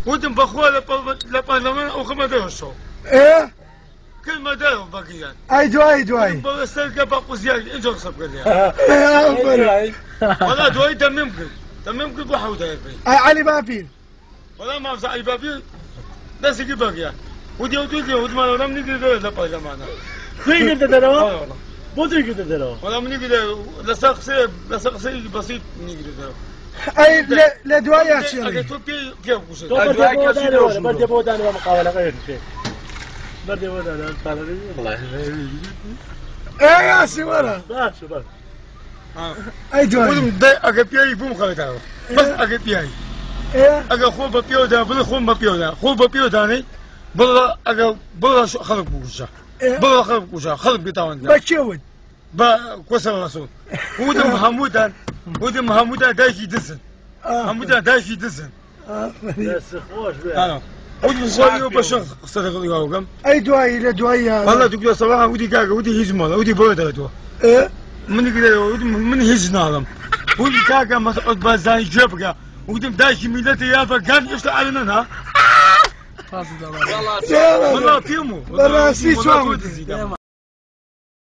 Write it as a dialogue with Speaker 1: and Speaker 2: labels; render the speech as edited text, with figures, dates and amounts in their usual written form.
Speaker 1: ودم بخوا لبرلمان أو خما درسوا
Speaker 2: إيه
Speaker 1: كل ما داروا بقيان
Speaker 2: أي دواي
Speaker 1: بستلقى بقوا زيادة إنت أقصد قال
Speaker 2: إيه
Speaker 1: والله دواي تممكن بحوده يا بي
Speaker 2: أي علي بابين
Speaker 1: والله ما أفزع أي بابي بس يجي بقيان ودي ما لم نقدر لبرلمان
Speaker 3: فين قدر دروا؟ بودي قدر دروا
Speaker 1: والله من نقدر لسقسي بسيط نقدر
Speaker 2: أي لدواي يا شيخ
Speaker 1: أكيد بيا بوشة
Speaker 3: بدي بوداني ومقاولة غير شيء بدي بوداني مقاولة والله
Speaker 2: إيه يا سيورة
Speaker 3: شو بس
Speaker 2: أي دواي
Speaker 1: ودم ده أكيد بيا يبوم خليته بس أكيد بيا
Speaker 2: إيه
Speaker 1: أكيد خو ببيو ده بلا خو ببيو ده خو ببيو داني بلا أكيد بلا خلق بوشة بلا خلق بوشة خلق بيتاون
Speaker 2: بشود
Speaker 1: كوسر الرسول ودم محمودان دايشي دزن محمودان دايشي دزن
Speaker 3: بس خوش بقى
Speaker 1: ودم صوي وبشر صدق اليوم
Speaker 2: أي دواي لدواي
Speaker 1: والله تقول صراحة ودي كاكا ودي هجمة ودي بودة دوا
Speaker 2: إيه
Speaker 1: من كده من هجنا لهم ودي كاكا ما تقعد بازاي جبكة ودم دايشي ميلتي يا كان يشتغل علينا
Speaker 2: والله
Speaker 1: والله فيمو
Speaker 2: براسي شو